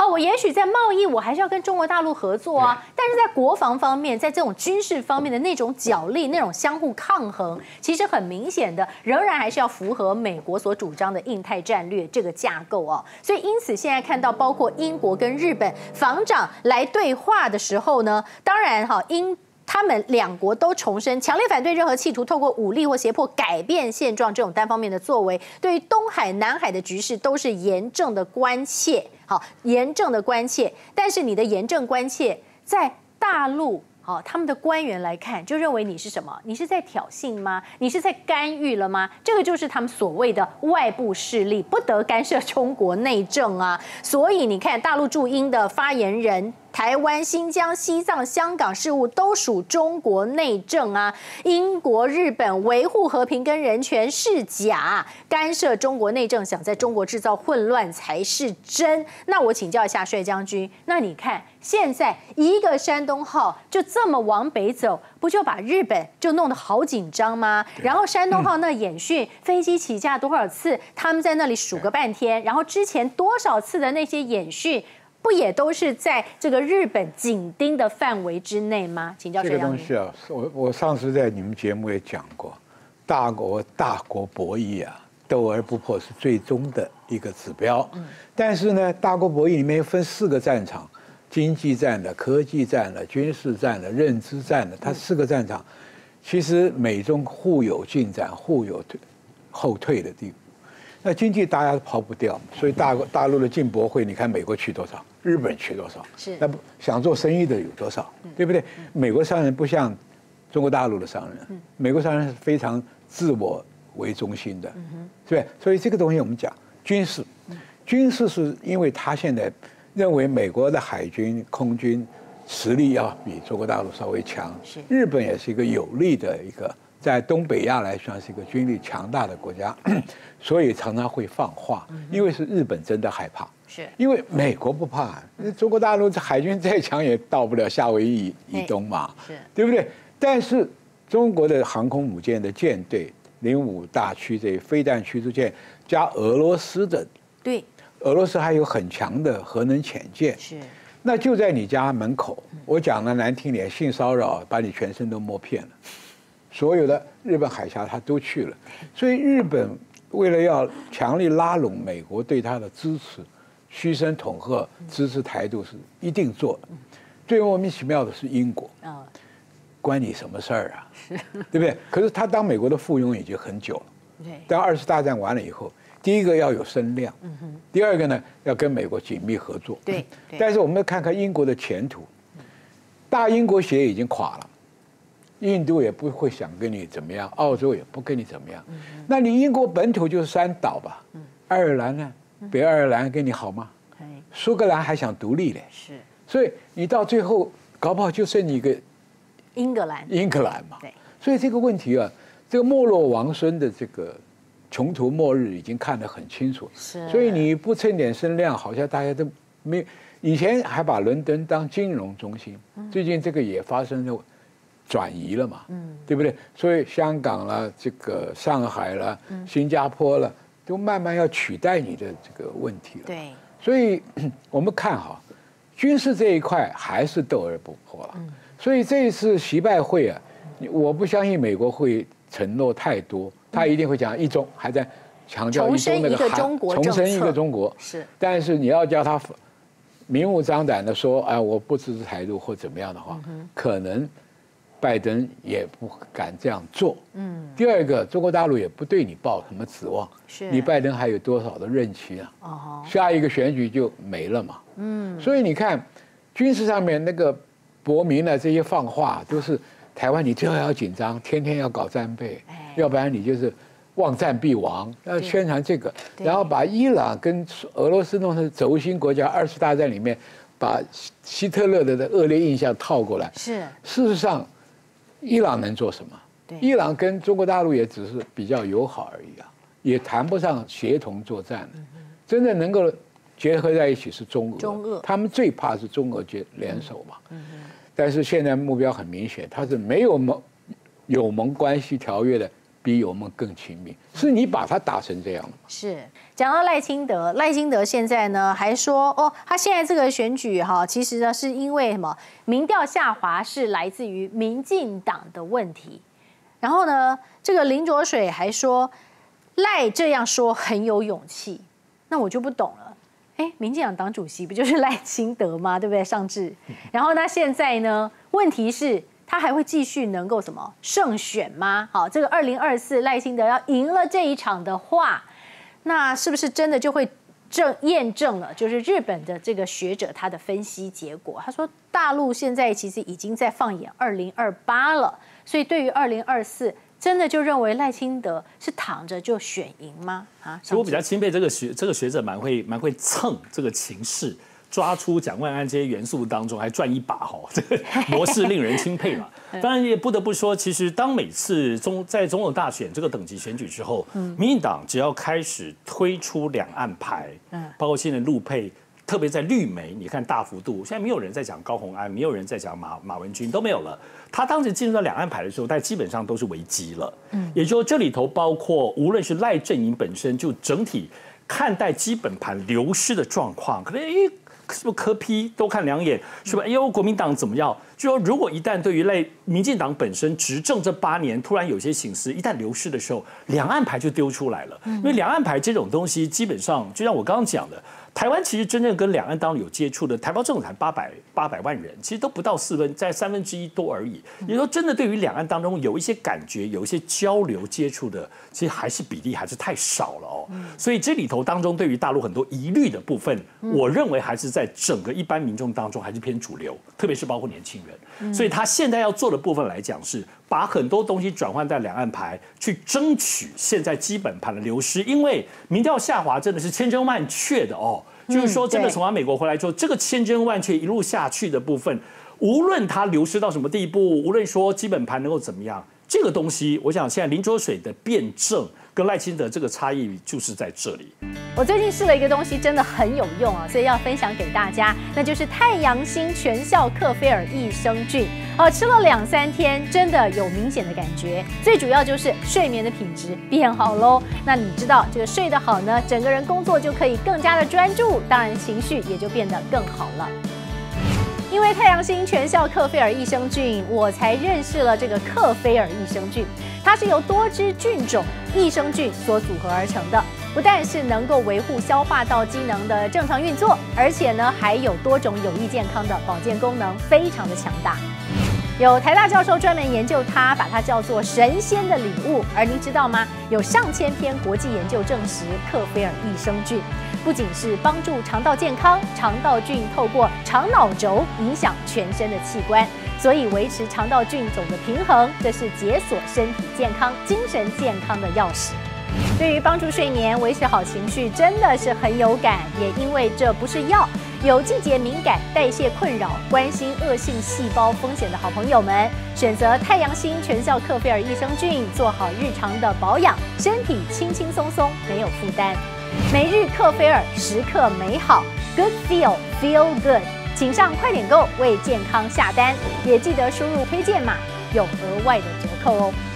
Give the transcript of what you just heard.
哦，我也许在贸易我还是要跟中国大陆合作啊，但是在国防方面，在这种军事方面的那种角力、那种相互抗衡，其实很明显的，仍然还是要符合美国所主张的印太战略这个架构哦。所以因此现在看到，包括英国跟日本防长来对话的时候呢，当然他们两国都重申强烈反对任何企图透过武力或胁迫改变现状这种单方面的作为，对于东海、南海的局势都是严正的关切。好，严正的关切，但是你的严正关切在大陆。好，他们的官员来看，就认为你是什么？你是在挑衅吗？你是在干预了吗？这个就是他们所谓的外部势力不得干涉中国内政啊。所以你看，大陆驻英的发言人。台湾、新疆、西藏、香港事务都属中国内政啊！英国、日本维护和平跟人权是假，干涉中国内政，想在中国制造混乱才是真。那我请教一下帅将军，那你看现在一个山东号就这么往北走，不就把日本就弄得好紧张吗？然后山东号那演训，飞机起驾多少次，他们在那里数个半天，然后之前多少次的那些演训。不也都是在这个日本紧盯的范围之内吗？请教这个东西啊，我上次在你们节目也讲过，大国博弈啊，斗而不破是最终的一个指标。但是呢，大国博弈里面分4个战场：经济战的、科技战的、军事战的、认知战的。它4个战场，其实美中互有进展、互有后退的地步。那经济大家都跑不掉，所以大陆的进博会，你看美国去多少，日本去多少， 是那不想做生意的有多少，对不对？美国商人不像中国大陆的商人，美国商人是非常自我为中心的，对不对？所以这个东西我们讲军事，军事是因为他现在认为美国的海军、空军实力要比中国大陆稍微强，日本也是一个有力的一个。在东北亚来说是一个军力强大的国家，所以常常会放话，因为是日本真的害怕， 是因为美国不怕，中国大陆海军再强也到不了夏威夷以东嘛，对不对？但是中国的航空母舰的舰队，05大驱这飞弹驱逐舰加俄罗斯的， 对， 俄罗斯还有很强的核能潜舰， 是， 那就在你家门口，我讲的难听点，性骚扰把你全身都摸遍了。所有的日本海峡他都去了，所以日本为了要强力拉拢美国对他的支持，虚声恐吓支持台独是一定做的。最莫名其妙的是英国，关你什么事儿啊？对不对？可是他当美国的附庸已经很久了。当2次大战完了以后，第一个要有声量，第二个呢要跟美国紧密合作。 对。 但是我们看看英国的前途，大英国协已经垮了。印度也不会想跟你怎么样，澳洲也不跟你怎么样。那你英国本土就是3岛吧？爱尔兰呢？北爱尔兰跟你好吗？苏格兰还想独立嘞。 是。 所以你到最后搞不好就剩你一个英格兰嘛。对。所以这个问题啊，这个没落王孙的这个穷途末日已经看得很清楚。 是。 所以你不蹭点声量，好像大家都没有。以前还把伦敦当金融中心，最近这个也发生了。转移了嘛，对不对？所以香港了，这个上海了，新加坡了，都慢慢要取代你的这个问题了。 对， 所以我们看哈，军事这一块还是斗而不破了。所以这一次习拜会啊，我不相信美国会承诺太多，他一定会讲一中，还在强调一中那个重申一个中国。 是， 但是你要叫他明目张胆的说，哎，我不支持台独或怎么样的话，可能。拜登也不敢这样做。第二个，中国大陆也不对你抱什么指望。是，你拜登还有多少的任期啊？下一个选举就没了嘛。所以你看，军事上面那个博明的这些放话，都是台湾你最好要紧张，天天要搞战备，要不然你就是望战必亡。要宣传这个，然后把伊朗跟俄罗斯弄成轴心国家，2次大战里面把希特勒的恶劣印象套过来。是，事实上。伊朗能做什么？伊朗跟中国大陆也只是比较友好而已啊，也谈不上协同作战。真正能够结合在一起是中俄，他们最怕是中俄联手嘛。但是现在目标很明显，它是没有友盟关系条约的比我们更亲密，是你把他打成这样的。 是讲到赖清德，赖清德现在呢还说哦，他现在这个选举哈，其实呢是因为什么？民调下滑是来自于民进党的问题。然后呢，这个林濁水还说赖这样说很有勇气，那我就不懂了。哎，民进党党主席不就是赖清德吗？对不对？上至，然后呢，现在呢，问题是。他还会继续能够什么胜选吗？好，这个2024赖清德要赢了这一场的话，那是不是真的就会验证了？就是日本的这个学者他的分析结果，他说大陆现在其实已经在放眼2028了，所以对于2024，真的就认为赖清德是躺着就选赢吗？啊， 所以我比较钦佩这个学者蛮会蹭这个情势。抓出蒋万安这些元素当中，还赚一把这个模式令人钦佩嘛。当然也不得不说，其实当每次在总统大选这个等级选举之后，民进党只要开始推出两岸牌，包括现在陆配，特别在绿媒，你看大幅度，现在没有人在讲高虹安，没有人在讲马文君，都没有了。他当时进入到两岸牌的时候，但基本上都是危机了。也就是说这里头包括无论是赖阵营本身，就整体看待基本盘流失的状况，可能是不是柯 P 都看两眼？是不是？哎呦，国民党怎么样？就说如果一旦对于民进党本身执政这8年，突然有些形势一旦流失的时候，两岸牌就丢出来了。因为两岸牌这种东西，基本上就像我刚刚讲的，台湾其实真正跟两岸当中有接触的，台胞证才800万人，其实都不到在1/3多而已。也就是说，真的对于两岸当中有一些感觉、有一些交流接触的，其实还是比例还是太少了哦。所以这里头当中对于大陆很多疑虑的部分，我认为还是在整个一般民众当中还是偏主流，特别是包括年轻人。所以他现在要做的部分来讲，是把很多东西转换在两岸牌，去争取现在基本盘的流失，因为民调下滑真的是千真万确的哦。就是说，真的从美国回来之后，这个千真万确一路下去的部分，无论它流失到什么地步，无论说基本盘能够怎么样，这个东西，我想现在林浊水的辩证跟赖清德这个差异就是在这里。 我最近试了一个东西，真的很有用啊，所以要分享给大家，那就是太阳星全效克菲尔益生菌。吃了2-3天，真的有明显的感觉。最主要就是睡眠的品质变好喽。那你知道这个睡得好呢，整个人工作就可以更加的专注，当然情绪也就变得更好了。因为太阳星全效克菲尔益生菌，我才认识了这个克菲尔益生菌。它是由多支菌种益生菌所组合而成的，不但是能够维护消化道机能的正常运作，而且呢还有多种有益健康的保健功能，非常的强大。有台大教授专门研究它，把它叫做神仙的礼物。而您知道吗？有上千篇国际研究证实，克菲尔益生菌不仅是帮助肠道健康，肠道菌透过肠脑轴影响全身的器官，所以维持肠道菌种的平衡，这是解锁身体健康、精神健康的钥匙。对于帮助睡眠、维持好情绪，真的是很有感。也因为这不是药，有季节敏感、代谢困扰、关心恶性细胞风险的好朋友们，选择太阳星全效克菲尔益生菌，做好日常的保养，身体轻轻松松，没有负担。每日克菲尔，时刻美好 ，Good Feel Good， 请上快点购为健康下单，也记得输入推荐码，有额外的折扣哦。